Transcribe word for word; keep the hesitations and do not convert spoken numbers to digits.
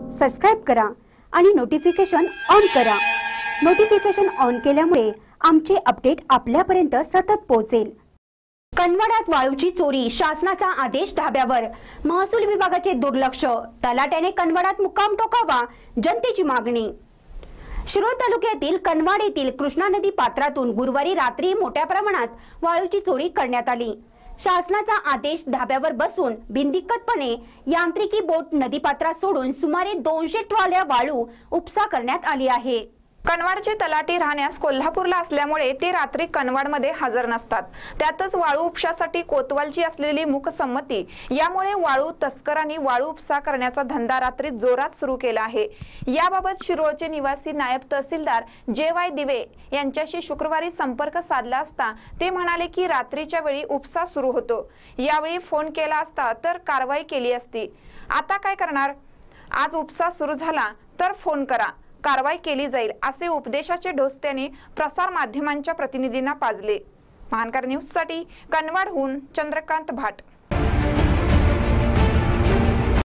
Subscribe करा आणि notification on करा। नोटिफिकेशन ऑन केल्यामुळे आमचे अपडेट आपल्यापर्यंत सतत पोहोचेल। कनवडात वाळूची चोरी, शासनाचा आदेश धाब्यावर, महसूल विभागाचे दुर्लक्ष, तलाट्याने कनवडात मुक्काम टोकावा, जनतेची मागणी। शिरोळ तालुक्यातील कनवाड येथील कृष्णा नदी पात्रातून गुरुवारी रात्री मोठ्या प्रमाणात वाळूची चोरी करण्यात आली। शासनाचा आदेश धाब्यावर बसून बिनदिक्कतपणे यांत्रिकी बोट नदीपात्रात सोडून सुमारे दोनशे ट्रॉल्या वाळू उपसा करण्यात आली आहे। कनवाडचे तलाठी राहण्यास कोल्हापूरला असल्यामुळे ते रात्री कनवाडमध्ये हजर नसतात। त्यातच वाळू उपशासाठी कोतवालची असलेली मूकसंमती यामुळे वाळू तस्करांनी वाळू उपसा करण्याचा धंदा रात्री जोरात सुरू केला आहे। याबाबत शिरोळचे निवासी नायब तहसीलदार जे वाय दिवे यांच्याशी शुक्रवारी संपर्क साधला असता ते म्हणाले की रात्रीच्या वेळी उपसा सुरू होतो, यावेळी फोन केला असता तर कारवाई केली असती। आता काय करणार? आज उपसा सुरू झाला तर फोन करा, कारवाई केली जाईल असे उपदेशाचे ढोस त्यांनी प्रसार माध्यमांच्या प्रतिनिधींना पाजले। महानकर न्यूज साठी कनवाडहून चंद्रकांत भाट।